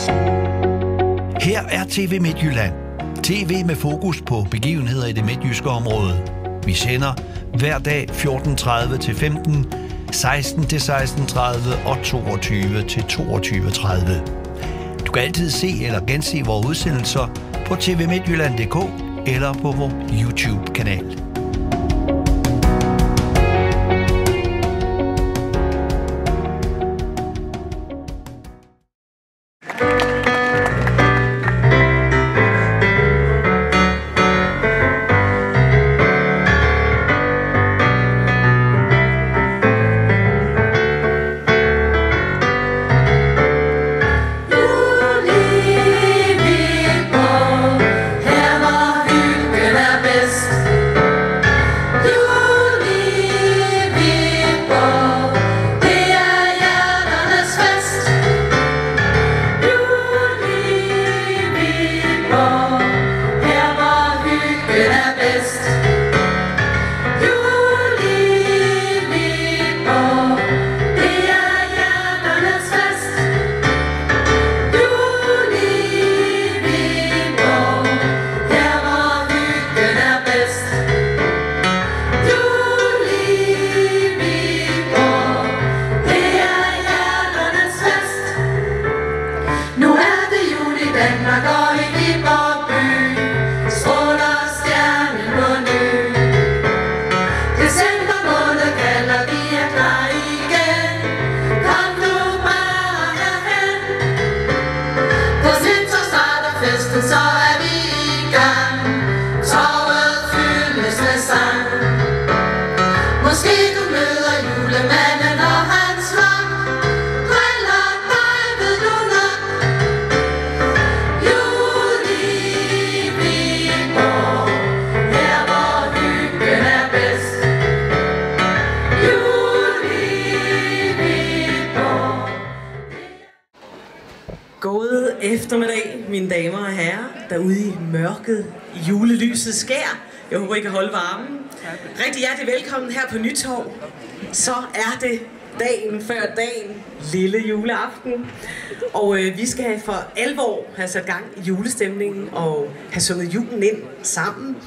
Her er TV Midtjylland. TV med fokus på begivenheder i det midtjyske område. Vi sender hver dag 14.30 til 15, 16 til 16.30 og 22 til 22.30. Du kan altid se eller gense vores udsendelser på tvmidtjylland.dk eller på vores YouTube-kanal. Eftermiddag, mine damer og herrer, derude i mørket, i julelysets skær. Jeg håber, I kan holde varmen. Rigtig hjertelig velkommen her på Nytorv. Så er det dagen før dagen, lille juleaften. Og vi skal for alvor have sat gang i julestemningen og have sunget julen ind sammen.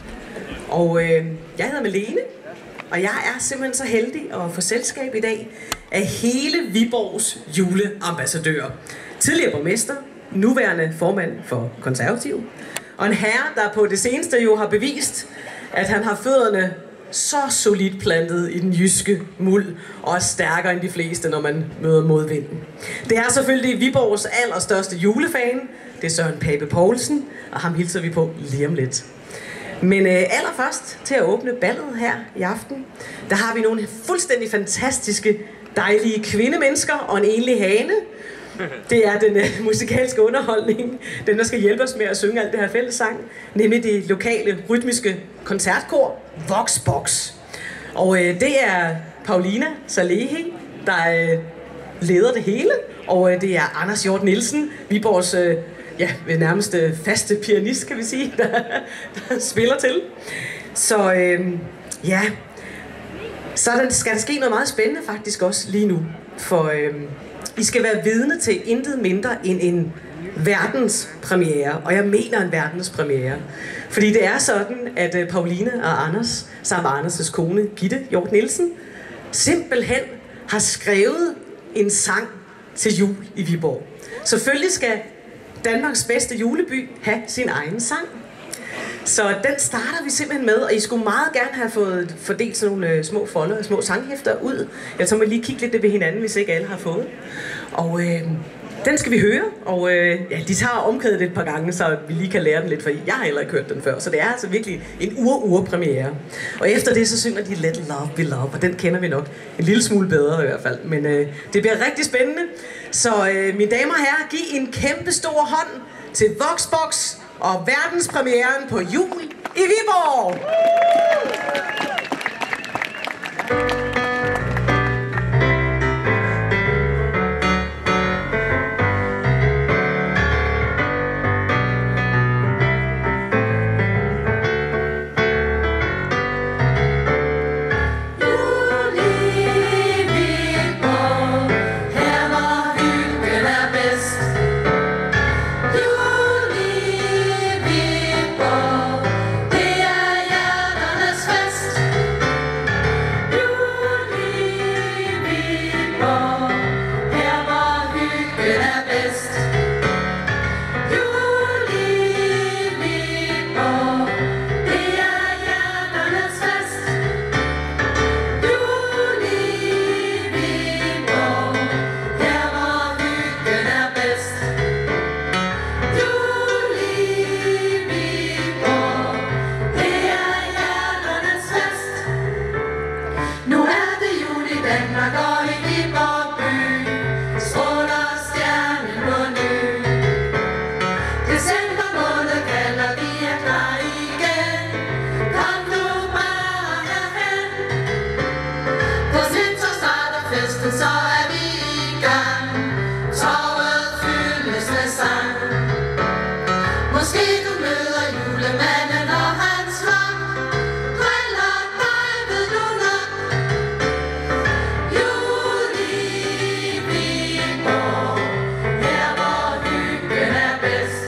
Og jeg hedder Malene, og jeg er simpelthen så heldig at få selskab i dag af hele Viborgs juleambassadør. Tidligere borgmester, nuværende formand for Konservative, og en herre, der på det seneste jo har bevist, at han har fødderne så solidt plantet i den jyske muld, og er stærkere end de fleste, når man møder modvinden. Det er selvfølgelig Viborgs allerstørste julefan, det er Søren Pape Poulsen, og ham hilser vi på lige om lidt. Men allerførst til at åbne ballet her i aften, der har vi nogle fuldstændig fantastiske, dejlige kvindemennesker og en enlig hane. Det er den musikalske underholdning, den der skal hjælpe os med at synge alt det her fællessang, nemlig det lokale rytmiske koncertkor Voxbox. Og det er Paulina Salehi, der leder det hele, og det er Anders Hjort Nielsen, Viborgs nærmest faste pianist, kan vi sige, der spiller til. Så så skal der ske noget meget spændende faktisk også lige nu, for I skal være vidne til intet mindre end en verdenspremiere, og jeg mener en verdenspremiere. Fordi det er sådan, at Pauline og Anders, sammen med Anders' kone, Gitte Hjort Nielsen, simpelthen har skrevet en sang til jul i Viborg. Selvfølgelig skal Danmarks bedste juleby have sin egen sang. Så den starter vi simpelthen med, og I skulle meget gerne have fået fordelt sådan nogle små folder, små sanghæfter ud. Jeg må lige kigge lidt ved hinanden, hvis ikke alle har fået. Og den skal vi høre, og de tager omkvædet et par gange, så vi lige kan lære den lidt, for jeg har heller ikke hørt den før. Så det er altså virkelig en ur-premiere. Og efter det, så synger de Let Love Be Love, og den kender vi nok en lille smule bedre i hvert fald. Men det bliver rigtig spændende. Så mine damer og herrer, giv en kæmpe stor hånd til Voxbox og verdenspremieren på jul i Viborg! Jul hyggen er bedst. Jul i Viborg, det er hjerternes fest. Jul i Viborg, her hvor hyggen er bedst. Jul i Viborg, det er hjerternes fest. Nu er det jul i Danmark og i Viborg by, stråler stjernen på ny. December måned kalder, vi er klar igen. Kom nu bare herhen. På nytår starter festen, så er vi i gang. Torvet fyldes med sang. Måske du møder julemanden og hans flok. Driller dig, ved du nok. Jul i Viborg, her hvor hyggen er bedst.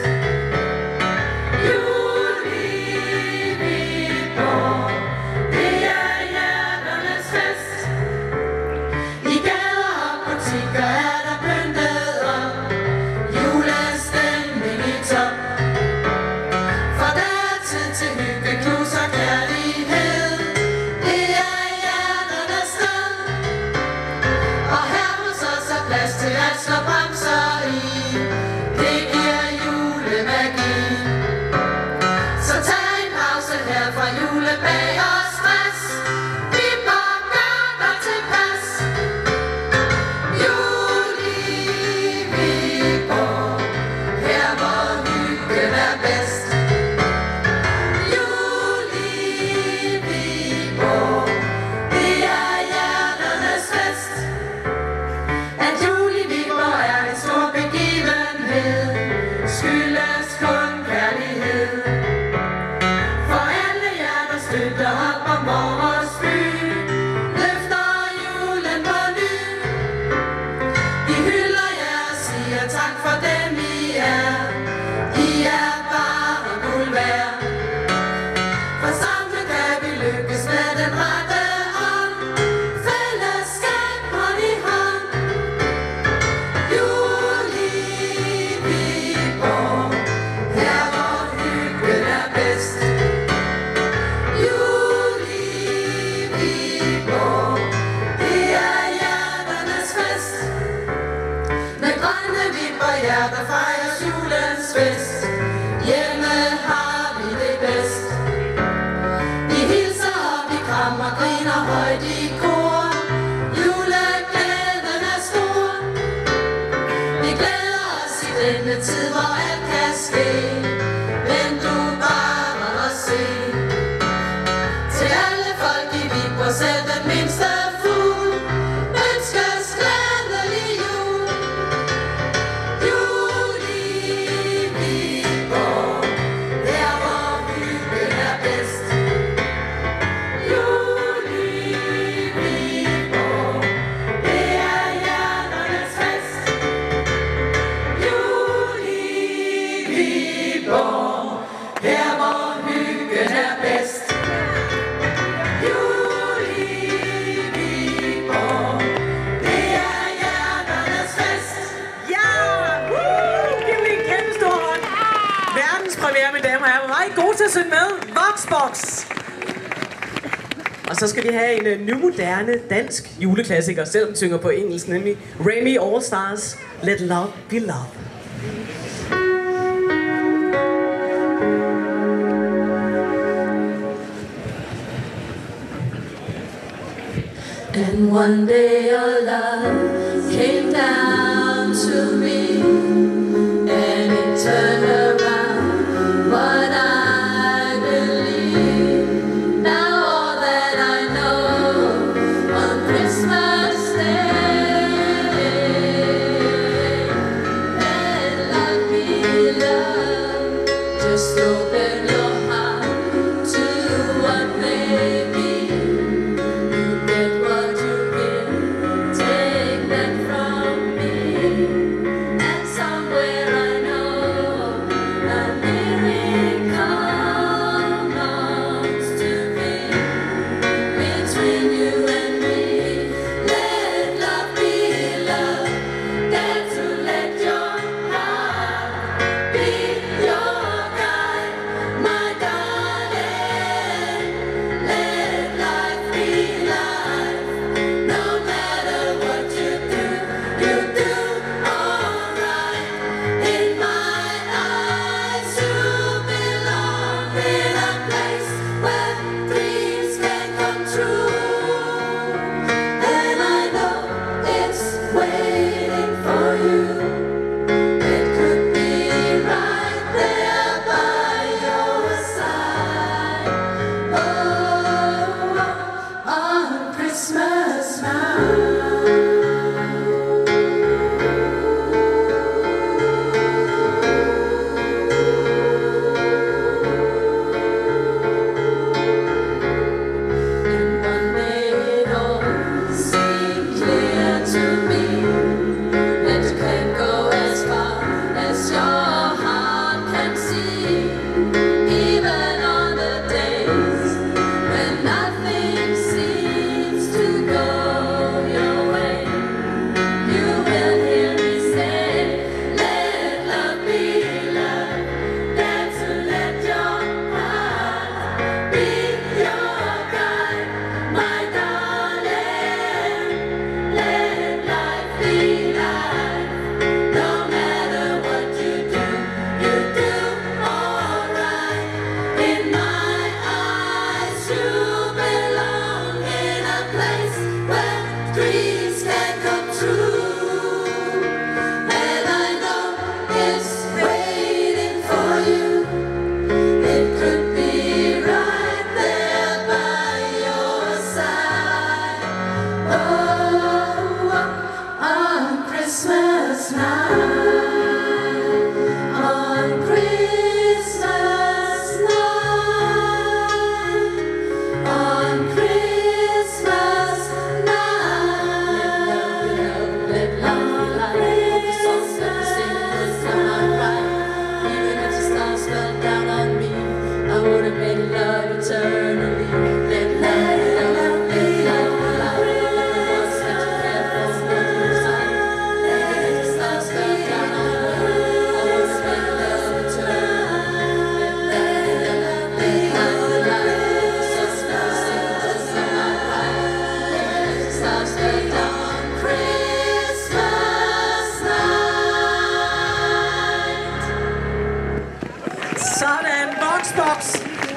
Jul i Viborg, det er hjerternes fest. I gader og butikker er der pyntet op, julestemning i top. For der er tid til hygge, knus og kærlighed, det er hjerternes sted. Og her hos os er plads til at slå bremser i, det giver julemagi. Så tag en pause her fra julebag og stress, vi må gøre dig tilpas. Jul i Viborg, her hvor hyggen er bedst. Jul i Viborg, det er hjerternes fest. At jul i Viborg er en stor begivenhed, skyldes kun kærlighed. For alle jer, der støtter op om vores by, løfter julen på ny. Vi hylder jer og siger tak for dem I er. I er bare guld værd. For sammen kan vi lykkes med den rette ånd. Fællesskab hånd i hånd. Jul i Viborg, her hvor hyggen er bedst. Jul i Viborg, det er hjerternes fest. Med grønne Viborg-hjerter fejres julens fest. Hjemme har vi det bedst. Vi hilser og vi krammer, griner højt i kor. Juleglæden er stor. Vi glæder os i denne tid, hvor alt kan ske. Vent du bare og se. Til alle folk i Viborg, selv den mindste fugl, ønskes glædelig jul. Jul i Viborg, der hvor hyggen er bedst. Jul i Viborg, det er hjerternes fest. Jul i Viborg, her hvor hyggen er bedst. Jul i Viborg, det er hjerternes fest. Ja! Woo! Giv mig en kæmpe stor hånd. Verdenspremiere, mine damer og herrer. Hvor var I gode til at synge med? Voxbox! Og så skal vi have en nymoderne dansk juleklassiker, selvom den synger på engelsk, nemlig Remy All Stars, Let Love Be Love. And one day your love came down to me, and it turned around what I believe. Now all that I know on Christmas Day, let love be love. Just open your heart to what may be. Get what you give, take that from me. And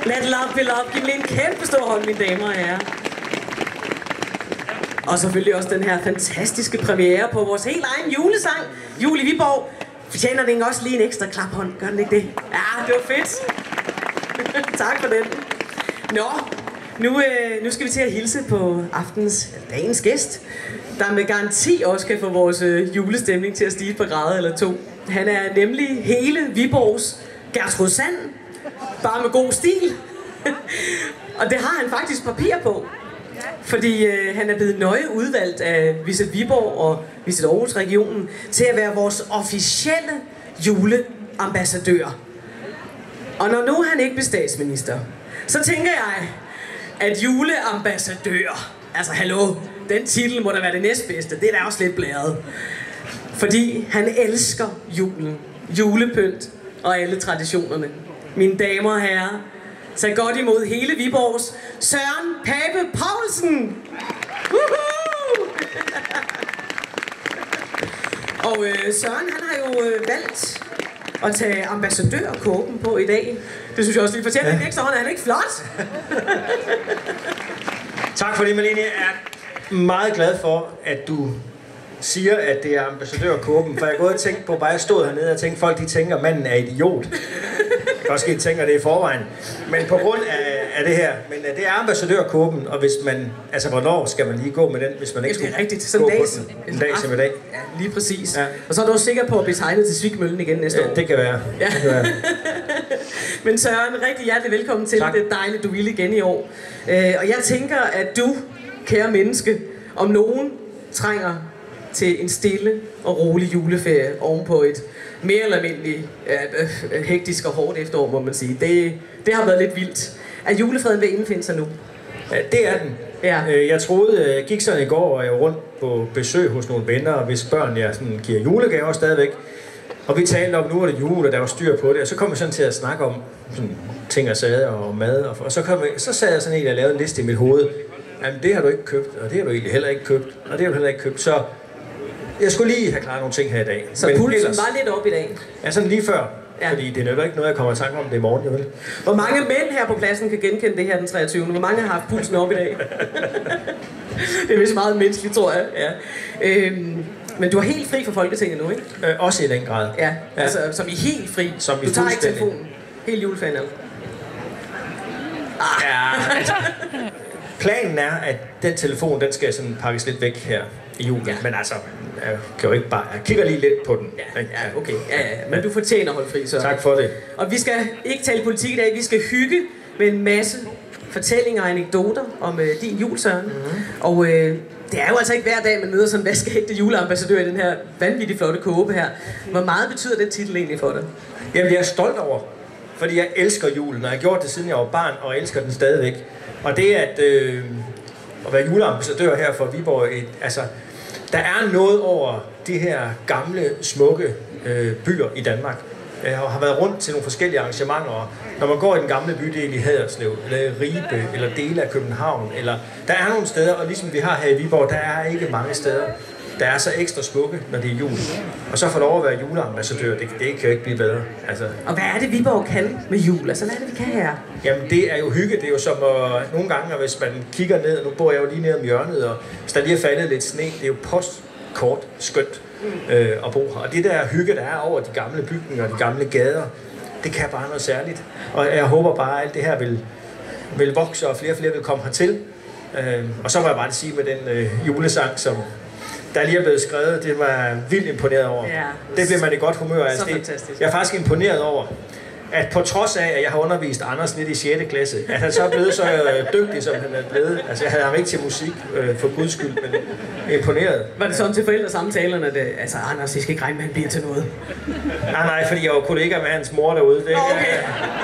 Let love be love. Giv mig en kæmpe stor hånd, mine damer og herrer. Og selvfølgelig også den her fantastiske premiere på vores helt egen julesang. Jul i Viborg. Fortjener den også lige en ekstra klaphånd? Gør den ikke det? Ja, det var fedt. Tak for den. Nå, nu skal vi til at hilse på dagens gæst, der med garanti også kan få vores julestemning til at stige et par grader eller to. Han er nemlig hele Viborgs Gertrud Sand, bare med god stil. Og det har han faktisk papir på, fordi han er blevet nøje udvalgt af Visit Viborg og Visit Aarhus regionen til at være vores officielle juleambassadør. Og når nu han ikke bliver statsminister, så tænker jeg, at juleambassadør, altså hallo, den titel må da være det næstbedste, det er da også lidt blæret. Fordi han elsker julen, julepynt og alle traditionerne. Mine damer og herrer, tag godt imod hele Viborgs Søren Pape Poulsen! Og Søren, han har jo valgt at tage ambassadørkåben på i dag. Det synes jeg også lige fortæller en ekstra hånd. Er han ikke flot? Tak for det, Malene. Jeg er meget glad for, at du siger, at det er ambassadørkåben. For jeg har gået og tænkt på, bare jeg stod hernede og tænkte, folk de tænker, at manden er idiot. Måske tænker det i forvejen. Men på grund af det her, men det er ambassadørkåben, og hvis man, altså hvornår skal man lige gå med den, hvis man ikke det er rigtigt. sådan en dag som i dag. Ja, lige præcis. Ja. Og så er du også sikker på at blive tegnet til Svikmøllen igen næste år. Det kan være. Ja. Det kan være. Men Søren, rigtig hjertelig velkommen til. Tak. Det er dejligt, du ville igen i år. Og jeg tænker, at du, kære menneske, om nogen trænger til en stille og rolig juleferie ovenpå et mere eller almindeligt hektisk og hårdt efterår, må man sige. Det har været lidt vildt. Er julefreden ved at indfinde sig nu? Ja, det er den. Ja. Jeg troede, jeg gik sådan i går, og jeg var rundt på besøg hos nogle venner, og hvis børn jeg sådan giver julegaver stadigvæk. Og vi talte om, nu er det jul, og der var styr på det, og så kom jeg sådan til at snakke om sådan, ting og sager og mad, og så sad jeg sådan en, og lavede en liste i mit hoved. Jamen, det har du ikke købt, og det har du egentlig heller ikke købt, og det har du heller ikke købt, så jeg skulle lige have klaret nogle ting her i dag. Så pulsen var lidt op i dag? Ja, sådan lige før. Ja. Fordi det nytter ikke noget, jeg kommer i tanke om det i morgen, vel? Hvor mange mænd her på pladsen kan genkende det her den 23. Hvor mange har haft pulsen op i dag? Det er vist meget menneskeligt, tror jeg. Ja. Men du er helt fri fra Folketinget nu, ikke? Også i den grad. Ja, altså som i helt fri. Som i du tager ikke fuldstændig. telefonen. Helt juleferien. Ja, altså, planen er, at den telefon, den skal sådan pakkes lidt væk her i julen. Ja. Men altså, jeg kan jo ikke bare... Jeg kigger lige lidt på den. Ja, okay. Ja. Men du fortjener at holde fri, så. Tak for det. Og vi skal ikke tale politik i dag. Vi skal hygge med en masse fortællinger og anekdoter om din jul, Søren. Mm-hmm. Og det er jo altså ikke hver dag, man møder sådan en vaskeægte juleambassadør i den her vanvittigt flotte kåbe her. Hvor meget betyder den titel egentlig for dig? Jamen, jeg er stolt over, fordi jeg elsker julen, og jeg har gjort det siden jeg var barn, og jeg elsker den stadigvæk. Og det at være juleambassadør her for Viborg, altså, der er noget over de her gamle, smukke byer i Danmark. Jeg har været rundt til nogle forskellige arrangementer, og når man går i den gamle bydel i Haderslev, eller Ribe, eller dele af København, eller der er nogle steder, og ligesom vi har her i Viborg, der er ikke mange steder, der er så ekstra smukke, når det er jul. Og så få lov at være juleambassadør, det kan jo ikke blive bedre. Altså. Og hvad er det, Viborg kan med jul? Altså, hvad er det, vi kan her? Jamen, det er jo hygge. Det er jo som nogle gange, hvis man kigger ned, og nu bor jeg jo lige nede om hjørnet, og hvis der lige er faldet lidt sne, det er jo postkort skønt at bo her. Og det der hygge, der er over de gamle bygninger og de gamle gader, det kan bare noget særligt. Og jeg håber bare, at alt det her vil vokse, og flere vil komme hertil. Og så må jeg bare sige med den julesang, som der lige er blevet skrevet, det var jeg vildt imponeret over. Ja, det bliver man i godt humør af. Jeg er faktisk imponeret over, at på trods af, at jeg har undervist Anders lidt i 6. klasse, at han så er blevet så dygtig, som han er blevet. Altså, jeg havde ham ikke til musik, for guds skyld, men imponeret. Var det sådan til forældresamtalerne, at altså, Anders, I skal ikke regne med, at han bliver til noget? Nej, fordi jeg var kollega med hans mor derude. Det, okay.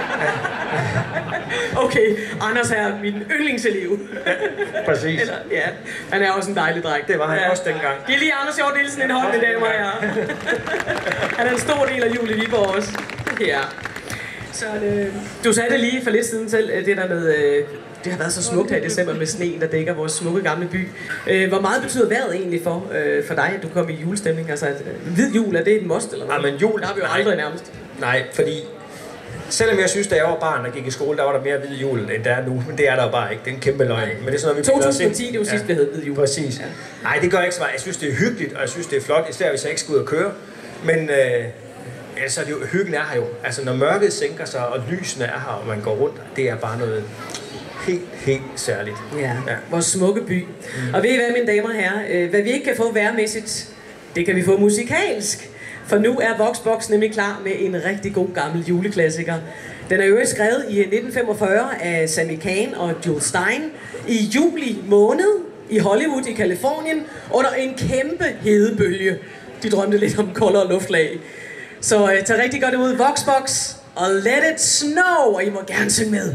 Okay, Anders er min yndlingselev. Præcis. Eller, ja, han er også en dejlig dreng. Det var han også dengang. Giv lige Anders Hjort Nielsen en hånd, mine damer og herrer. Han er en stor del af jul i Viborg også. Ja. Så du sagde det lige for lidt siden selv, det der med, det har været så smukt her i december med sneen, der dækker vores smukke gamle by. Hvor meget betyder vejret egentlig for dig, at du kom i julestemning? Altså, hvid jul, er det et must eller noget? Ja, men jul... Der har vi jo aldrig nærmest. Nej, fordi Selvom jeg synes, da jeg var barn og gik i skole, der var der mere hvid jul, end der er nu. Men det er der jo bare ikke. Det er en kæmpe løgn. Men det er sådan noget, vi 2010, det var sidst, vi havde hvid jul. Præcis. Ja. Nej, det gør ikke så meget. Jeg synes, det er hyggeligt, og jeg synes, det er flot, især hvis jeg ikke skal ud og køre. Men altså, hyggen er her jo. Altså, når mørket sænker sig, og lysene er her, og man går rundt, det er bare noget helt særligt. Ja, vores smukke by. Og ved I hvad, mine damer og herrer? Hvad vi ikke kan få vejrmæssigt, det kan vi få musikalsk. For nu er Voxbox nemlig klar med en rigtig god gammel juleklassiker. Den er jo skrevet i 1945 af Sammy Kahn og Jules Stein i juli måned i Hollywood i Californien under en kæmpe hedebølge. De drømte lidt om koldere luftlag. Så tag rigtig godt imod Voxbox og Let It Snow, og I må gerne synge med.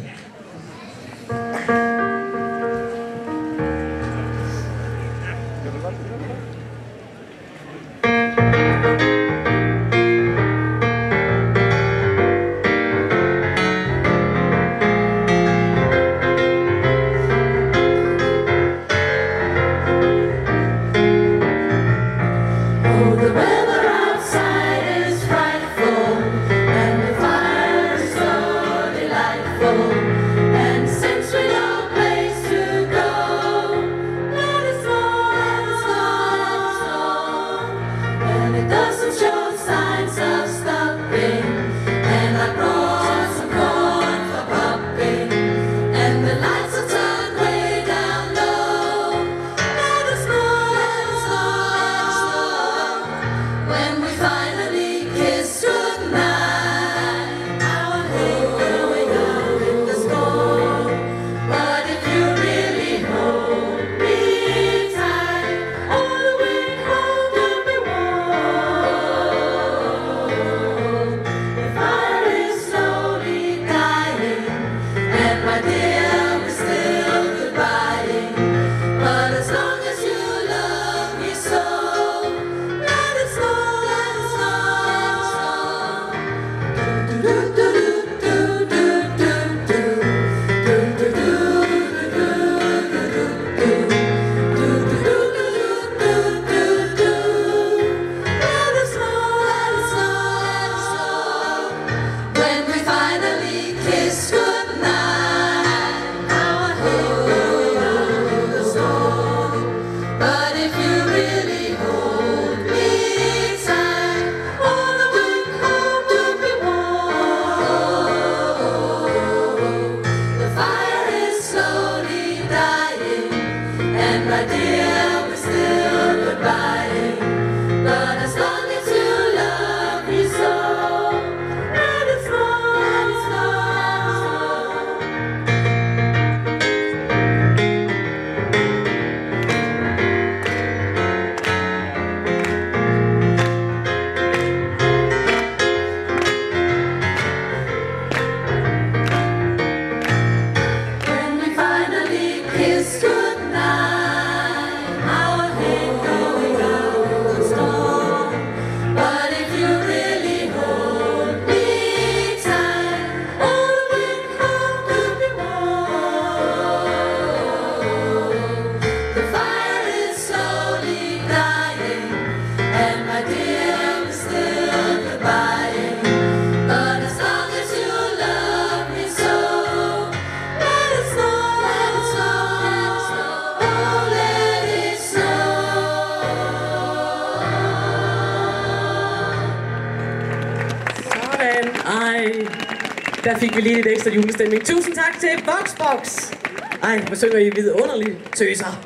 Der fik vi lige lidt ekstra julestemning. Tusind tak til Voxbox. Ej, hvor synger I vidunderligt, tøser.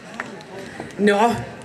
Nå,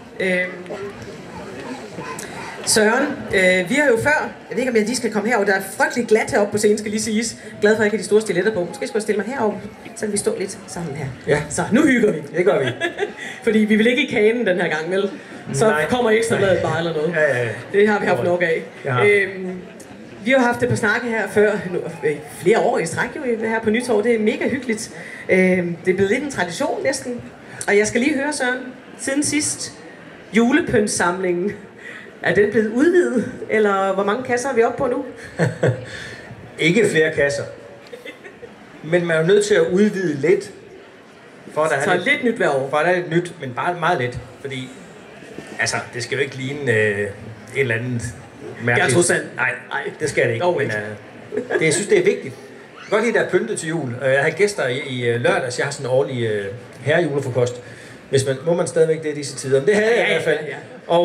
Søren, vi har jo før, jeg ved ikke om jeg lige skal komme herover, der er frygtelig glat heroppe på scenen, skal lige siges. Glad for at jeg ikke har de store stiletter på. Måske skal jeg stille mig herover, så kan vi stå lidt sammen her. Ja. Så nu hygger vi. Det gør vi. Fordi vi vil ikke i kanen den her gang, vel? Så kommer ekstra bladet bare eller noget. Ja. Det har vi haft nok af. Ja. Vi har haft et par snakke her før, flere år i stræk jo her på Nytorv. Det er mega hyggeligt. Det er blevet lidt en tradition næsten. Og jeg skal lige høre, Søren, siden sidst, julepyntsamlingen, er den blevet udvidet? Eller hvor mange kasser er vi oppe på nu? Ikke flere kasser. Men man er nødt til at udvide lidt. For at der så er lidt nyt hver år. For at der er lidt nyt, men bare meget lidt. Fordi, altså, det skal jo ikke ligne et eller andet mærkeligt. Gertrud Sand. Nej, det skal det ikke. Men, Jeg synes, det er vigtigt. Jeg kan godt lide, der er pyntet til jul. Jeg havde gæster i lørdags. Jeg har sådan en årlig herrejulefrokost. Må man stadigvæk det i disse tider? Men det havde jeg i hvert fald. Ja.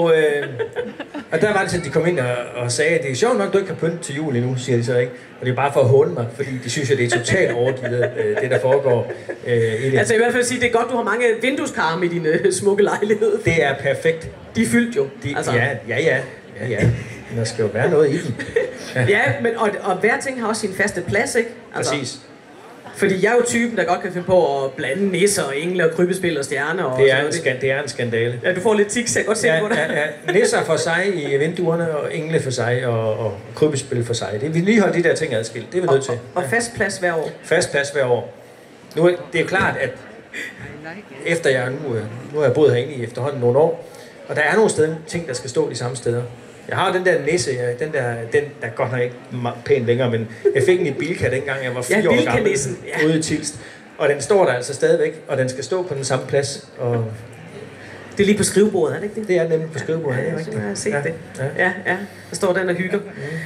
Og der var det sådan, de kom ind og sagde, at det er sjovt nok, du ikke har pyntet til jul endnu, siger de så ikke. Og det er bare for at håne mig, fordi de synes, at det er totalt overgivet, det der foregår i det. Altså i hvert fald sige, det er godt, du har mange vindueskarme i din smukke lejlighed. Det er perfekt. De er fyldt jo. Altså. Ja. Der skal jo være noget i dem. Ja, men og hver ting har også sin faste plads, ikke? Altså, præcis. Fordi jeg er jo typen, der godt kan finde på at blande nisser og engle og krybespil og stjerner. Og det er en skandale. Ja, du får lidt tics, jeg kan godt se på det. Ja. Nisser for sig i vinduerne, og engle for sig, og krybespil for sig. Vi lige holder de der ting adskilt. Det er vi nødt til. Og fast plads hver år. Fast plads hver år. Nu det er jo klart, at efter jeg nu har jeg boet herinde i efterhånden nogle år, og der er nogle steder ting, der skal stå de samme steder. Jeg har den der nisse, den der godt nok ikke pænt længere, men jeg fik den i Bilka dengang jeg var 4 år gammel ude i Tilst. Og den står der altså stadigvæk, og den skal stå på den samme plads. Og det er lige på skrivebordet, er det ikke det? Det er nemlig på skrivebordet, ja, jeg har set det. Ja. Der står den og hygger.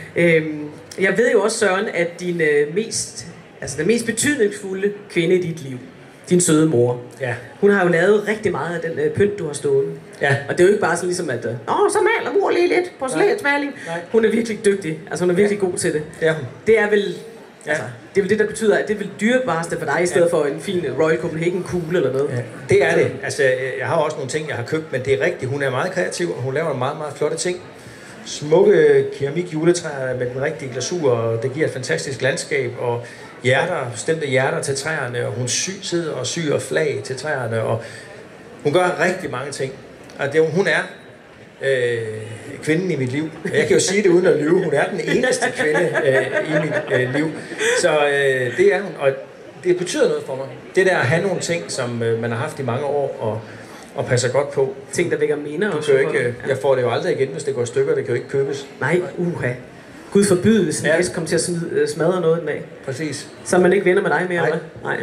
Jeg ved jo også, Søren, at den mest betydningsfulde kvinde i dit liv, din søde mor, hun har jo lavet rigtig meget af den pynt, du har stående. Ja. Og det er jo ikke bare sådan ligesom, at så maler mor lige lidt porcelænsmaling. Hun er virkelig dygtig, altså hun er virkelig god til det. Ja. Det er vel det er vel det, der betyder, at det er vel dyrebareste for dig, i stedet for en fin Royal Copenhagen kugle eller noget. Ja. Det er det. Altså, jeg har også nogle ting, jeg har købt, men det er rigtigt. Hun er meget kreativ, og hun laver meget, meget flotte ting. Smukke keramik juletræer med den rigtige glasur, og det giver et fantastisk landskab, og bestemte hjerter til træerne, og hun sidder og syr flag til træerne, og hun gør rigtig mange ting. Og hun er kvinden i mit liv. Jeg kan jo sige det uden at lyve. Hun er den eneste kvinde i mit liv. Så det er hun, og det betyder noget for mig. Det der at have nogle ting, som man har haft i mange år, og passer godt på. Ting, der vækker minder også. Jeg får det jo aldrig igen, hvis det går i stykker. Det kan jo ikke købes. Nej, Gud forbyde, hvis en gæst kommer til at smadre noget den dag. Præcis. Så man ikke venner med dig mere, eller Nej.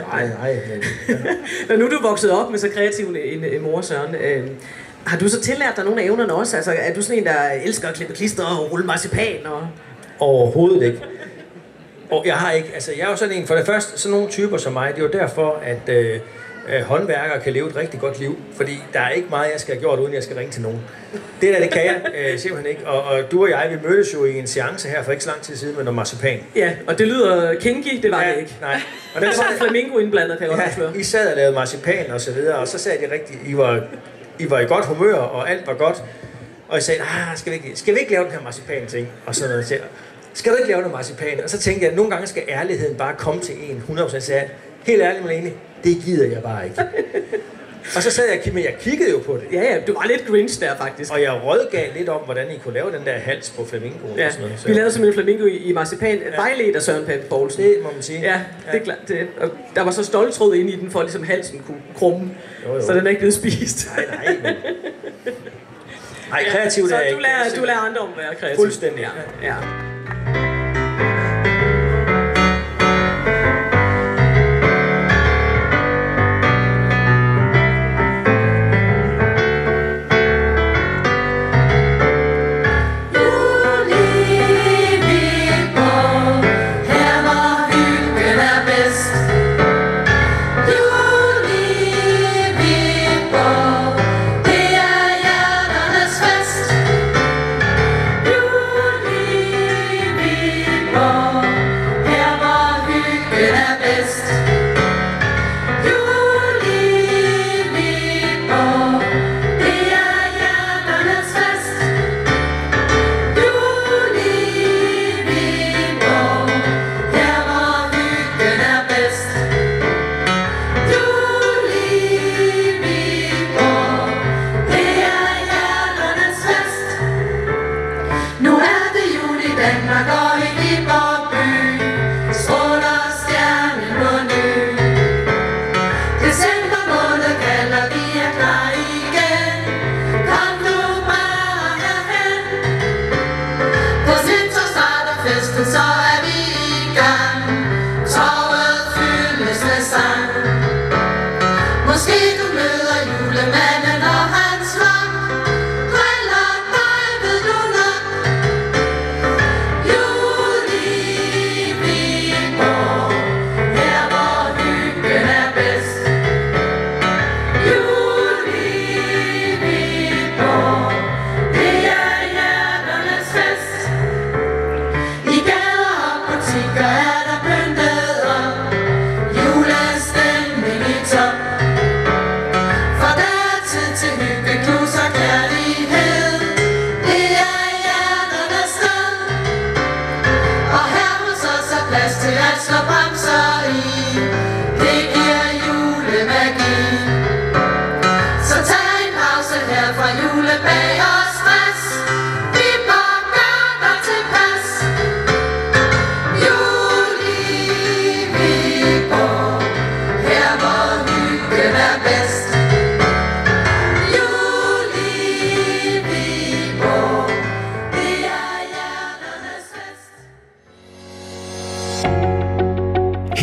Når nu er du vokset op med så kreativ en mor, Søren, har du så tillært dig nogle af evnerne også? Altså, er du sådan en, der elsker at klippe klister og rulle marcipan? Overhovedet ikke. Og jeg har ikke, altså jeg er jo sådan en, for det første, sådan nogle typer som mig, det er jo derfor, at håndværkere kan leve et rigtig godt liv, fordi der er ikke meget, jeg skal have gjort, uden jeg skal ringe til nogen. Det kan jeg simpelthen ikke. Og du og jeg, vi mødtes jo i en seance her for ikke så lang tid siden med noget marcipan. Ja, og det lyder kinky, det var det ikke. Nej. Og der var en flamingo indblandet, kan jeg godt afsløre. I sad og lavede marcipan og så videre, og så sagde de rigtigt, I var i godt humør, og alt var godt. Og jeg sagde, skal vi ikke lave den her marcipan-ting? Og så noget, skal du ikke lave noget marcipan? Og så tænkte jeg, at nogle gange skal ærligheden bare komme til en 100%. Så jeg helt ærligt, Malene, det gider jeg bare ikke. Og så sad jeg kiggede jo på det. Ja, du var lidt Grinch der faktisk. Og jeg rådgav lidt om, hvordan I kunne lave den der hals på flamingo. Ja, og sådan noget. Vi lavede simpelthen flamingo i marcipan, vejledt af Søren Pape Poulsen. Det må man sige. Ja, det er klart. Og der var så stoltråd inde i den, for ligesom halsen kunne krumme. Jo. Så den er ikke blevet spist. Nej, kreativt er ikke. Så du lærer andre om at være kreativ. Fuldstændig. Ja.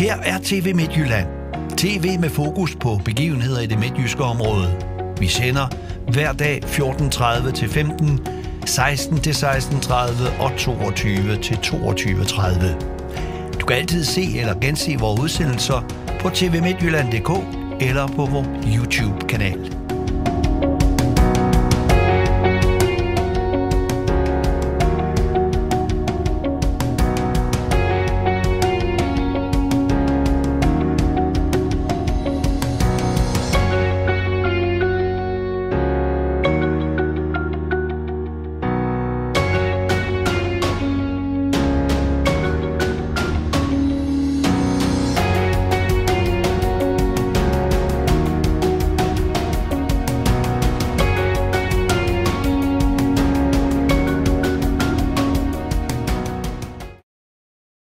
Her er TV Midtjylland. TV med fokus på begivenheder i det midtjyske område. Vi sender hver dag 14.30 til 15, 16 til 16.30 og 22 til 22.30. Du kan altid se eller gense vores udsendelser på tvmidtjylland.dk eller på vores YouTube-kanal.